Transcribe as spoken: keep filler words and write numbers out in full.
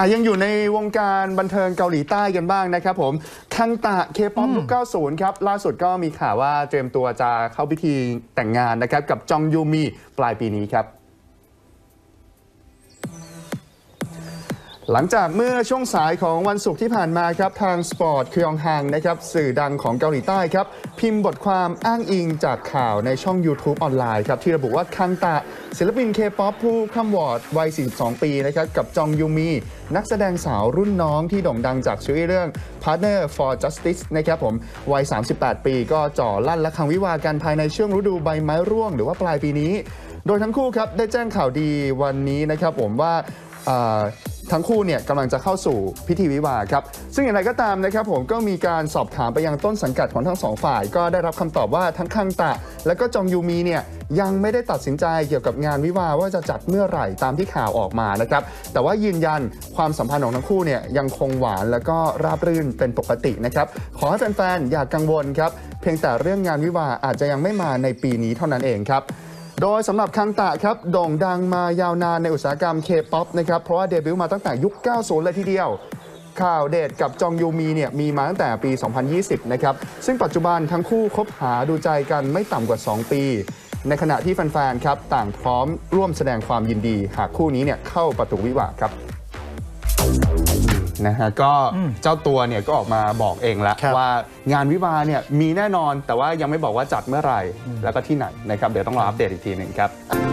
อ่ะยังอยู่ในวงการบันเทิงเกาหลีใต้กันบ้างนะครับผมคังตะเคป๊อปยุคเก้าสิบครับล่าสุดก็มีข่าวว่าเตรียมตัวจะเข้าพิธีแต่งงานนะครับกับจองยูมีปลายปีนี้ครับหลังจากเมื่อช่วงสายของวันศุกร์ที่ผ่านมาครับทางสปอร์ตคยองฮังนะครับสื่อดังของเกาหลีใต้ครับพิมพ์บทความอ้างอิงจากข่าวในช่อง YouTube ออนไลน์ครับที่ระบุว่าคังตะศิลปินเคป๊อปผู้คร่ำวอร์ดวัย สี่สิบสอง ปีนะครับกับจองยูมีนักแสดงสาวรุ่นน้องที่โด่งดังจากซีรีส์เรื่อง Partner for Justice นะครับผมวัย สามสิบแปด ปีก็จ่อลั่นและคังวิวากันภายในช่วงฤดูใบไม้ร่วงหรือว่าปลายปีนี้โดยทั้งคู่ครับได้แจ้งข่าวดีวันนี้นะครับผมว่าทั้งคู่เนี่ยกำลังจะเข้าสู่พิธีวิวาห์ครับซึ่งอย่างไรก็ตามนะครับผมก็มีการสอบถามไปยังต้นสังกัดของทั้งสองฝ่ายก็ได้รับคำตอบว่าทั้งคังตะและก็จองยูมีเนี่ยยังไม่ได้ตัดสินใจเกี่ยวกับงานวิวาห์ว่าจะจัดเมื่อไหร่ตามที่ข่าวออกมานะครับแต่ว่ายืนยันความสัมพันธ์ของทั้งคู่เนี่ยยังคงหวานแล้วก็ราบรื่นเป็นปกตินะครับขอให้แฟนๆอย่ากังวลครับเพียงแต่เรื่องงานวิวาห์อาจจะยังไม่มาในปีนี้เท่านั้นเองครับโดยสำหรับคังตะครับโด่งดังมายาวนานในอุตสาหกรรม K-POP นะครับเพราะว่าเดบิวต์มาตั้งแต่ยุค เก้าสิบ เลยทีเดียวข่าวเดทกับจองยูมีเนี่ยมีมาตั้งแต่ปี สองพันยี่สิบ นะครับซึ่งปัจจุบันทั้งคู่คบหาดูใจกันไม่ต่ำกว่า สอง ปีในขณะที่แฟนๆครับต่างพร้อมร่วมแสดงความยินดีหากคู่นี้เนี่ยเข้าประตูวิวาห์ครับนะฮะก็เจ้าตัวเนี่ยก็ออกมาบอกเองแล้วว่างานวิวาห์เนี่ยมีแน่นอนแต่ว่ายังไม่บอกว่าจัดเมื่อไหร่แล้วก็ที่ไหนนะครับเดี๋ยวต้องรออัปเดตอีกทีหนึ่งครับ